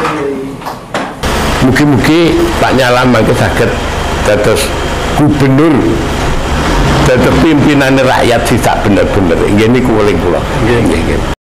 Mugi-mugi Pak Nyala mangke saged dados gubernur, dados pimpinan rakyat sisa bener-bener. Nggih niku weling kula. Nggih.